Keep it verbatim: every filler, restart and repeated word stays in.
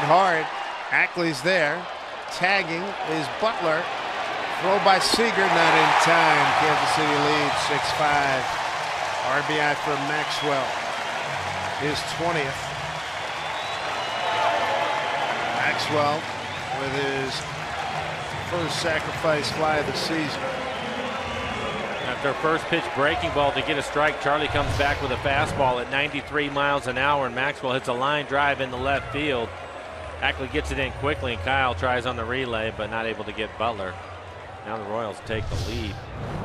hit hard. Ackley's there. Tagging is Butler. Throw by Seager, not in time. Kansas City leads six five. R B I for Maxwell. His twentieth. Maxwell with his first sacrifice fly of the season. After first pitch breaking ball to get a strike, Charlie comes back with a fastball at ninety-three miles an hour, and Maxwell hits a line drive in the left field. Ackley gets it in quickly, and Kyle tries on the relay, but not able to get Butler. Now the Royals take the lead.